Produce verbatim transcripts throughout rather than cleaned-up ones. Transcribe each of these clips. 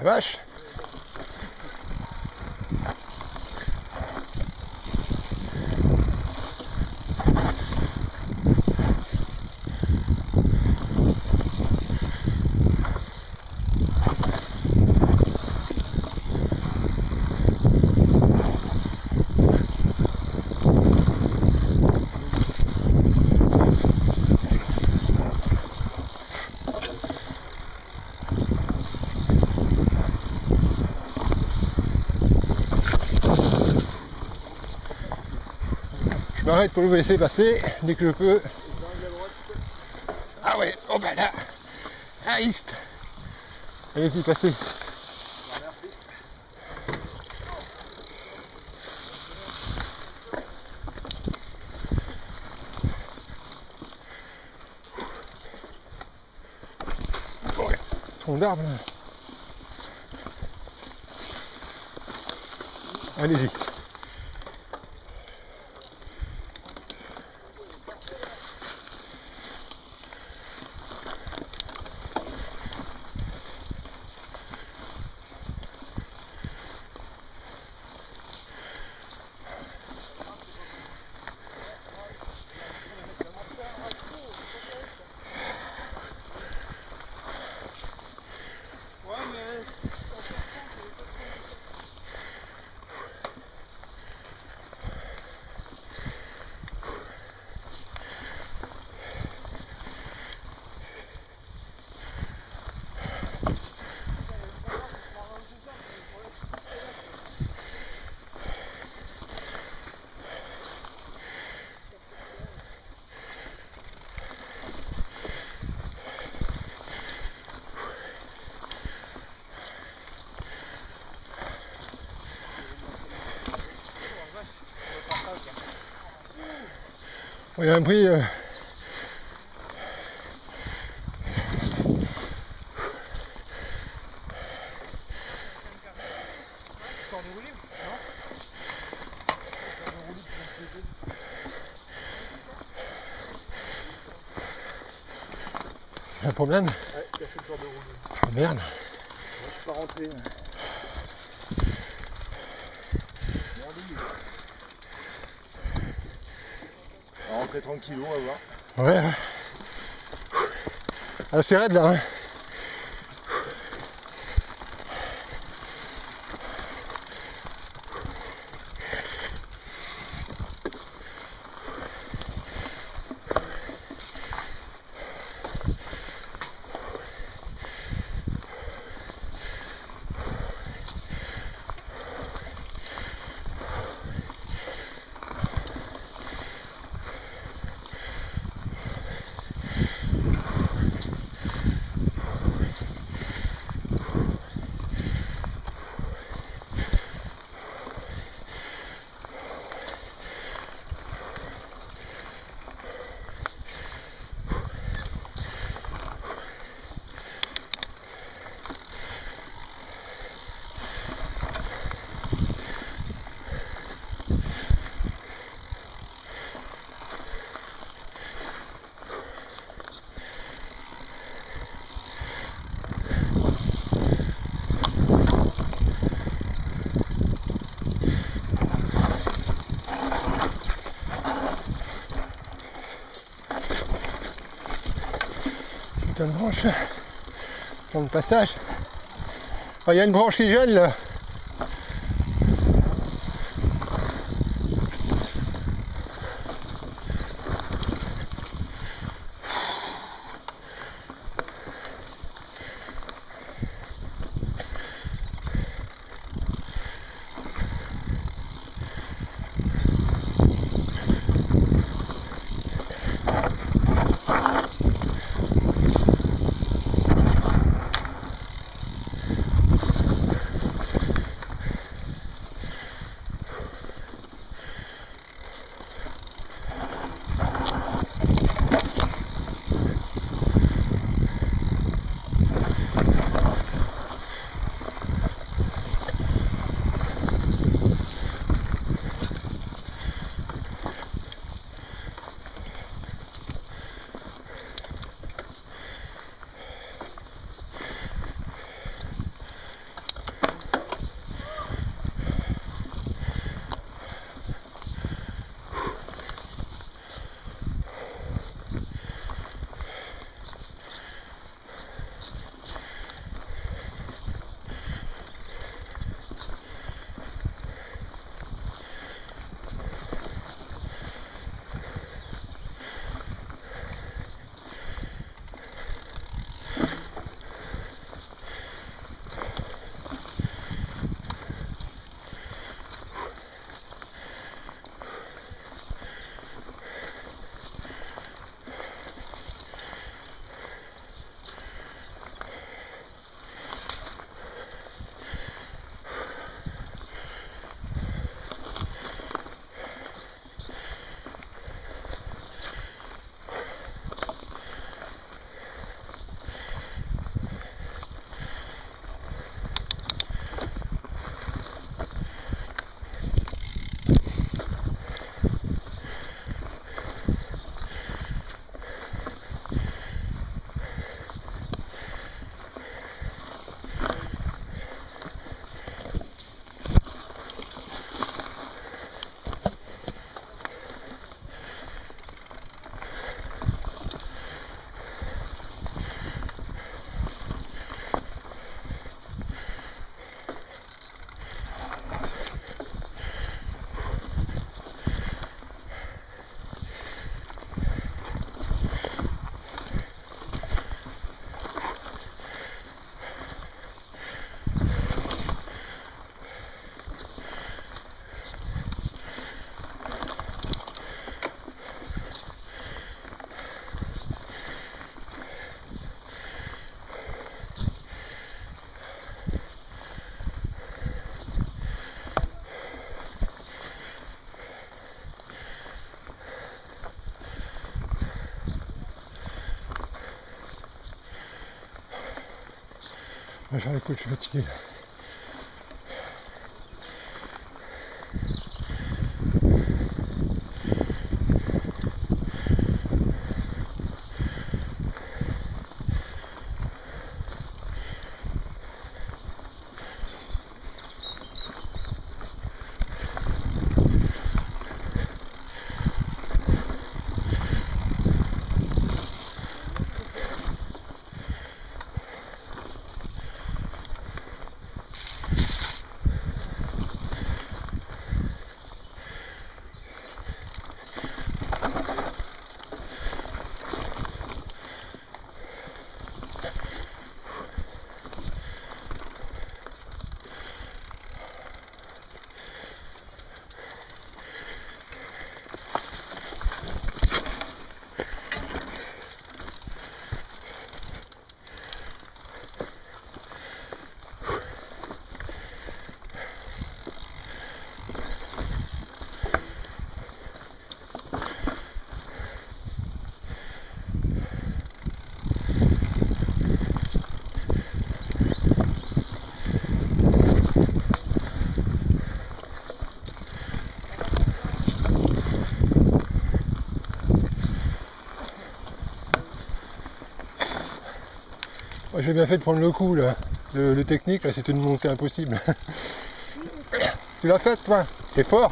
La vache. Je m'arrête pour vous laisser passer dès que je peux. Ah ouais, oh bah là, ah East. Allez-y, passez. Oh, ouais. Tronc d'arbre. Allez-y. Il y a un bruit. Euh... C'est un problème? Ouais, il a fait le tour de roue. Oh merde. Moi, je suis pas rentré. On va rentrer tranquillou, on va voir. Ouais. Ah, c'est raide là. Hein. Une branche dans le passage. Oh, il y a une branche qui gèle là. On va faire les coups, je suis fatigué là. J'ai bien fait de prendre le coup là. Le, le technique là, c'était une montée impossible. Tu l'as faite toi? C'est fort.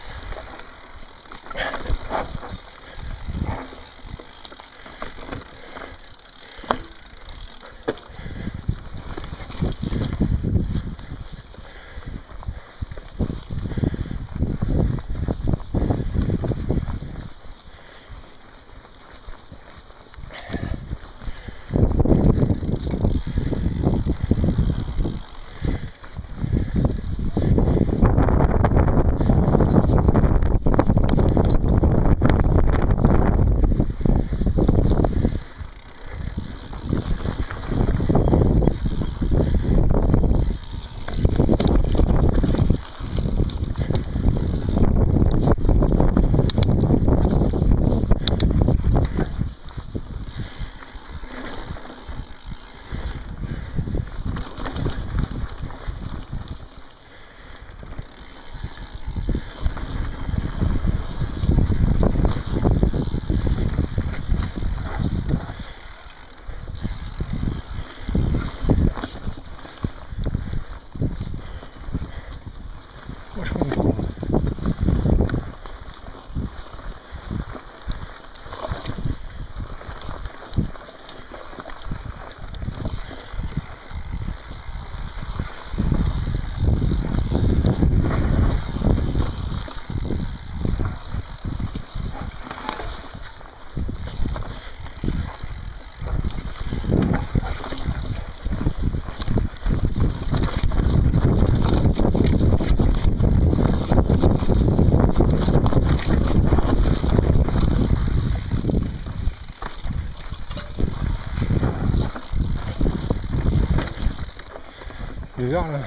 Bizarre là.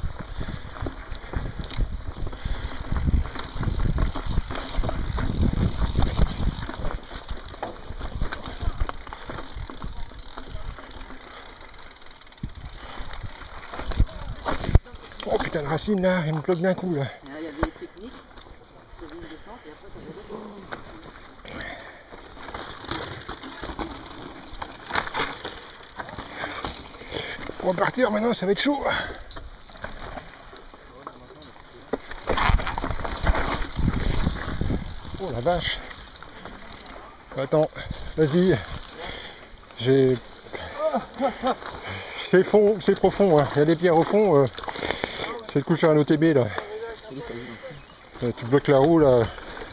Oh putain de racine là, il me bloque d'un coup là. Il y avait des techniques, il y avait une descente et après ça avait Pour repartir maintenant ça va être chaud. Oh la vache. Attends, vas-y. J'ai... C'est fond, c'est profond, hein. Il y a des pierres au fond. Euh... C'est le coup de faire un O T B là. Là. Tu bloques la roue là.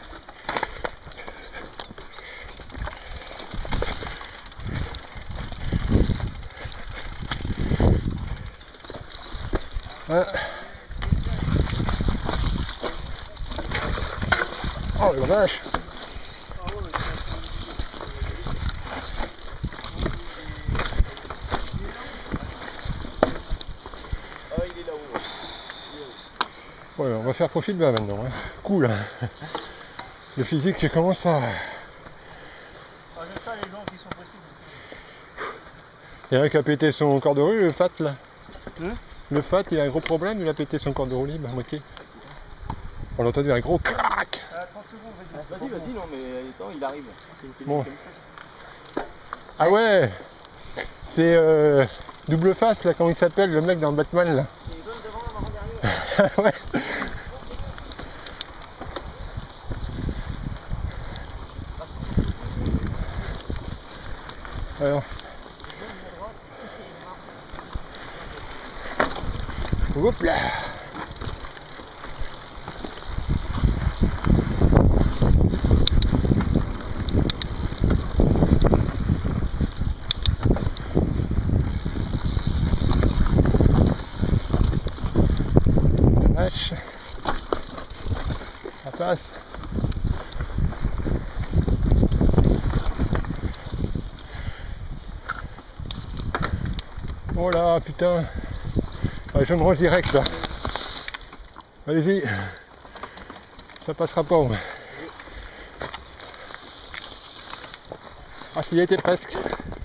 Ouais. Oh la vache. Ouais, on va faire profil bas maintenant. Hein. Cool. Hein. Le physique, je commence à... Il y a un qui a pété son corps de rue, le fat là. Hein? Le Fat, il a un gros problème, il a pété son corde de roue libre à moitié. On a entendu un gros crack. Vas-y, vas-y, non, mais attends, il arrive. C'est une Bon. Ah ouais, c'est euh, Double Face, là, comment il s'appelle, le mec dans Batman, là. Il donne devant, marrant derrière. Ouais. Alors. Hop là. Vache. Ça passe. Oh là, putain. Ah, je me range direct là. Allez-y. Ça passera pas. Ouais. Ah, s'il y était presque.